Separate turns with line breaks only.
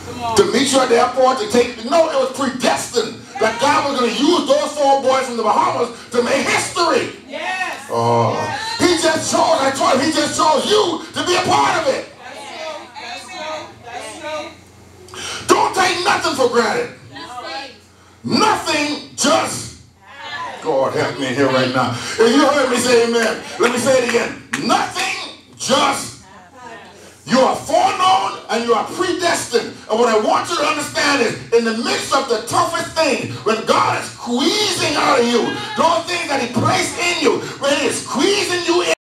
to meet you at the airport, to take, no, it was predestined that God was going to use those 4 boys from the Bahamas to make history.
Yes.
Oh,
Yes.
he just chose, I told him, he just chose you to be a part of it.
That's true.
Don't take nothing for granted. Nothing just, God help me here right now. If you heard me say amen, let me say it again. Nothing just. You are foreknown and you are predestined. And what I want you to understand is, in the midst of the toughest thing, when God is squeezing out of you, those things that he placed in you, when he is squeezing you in,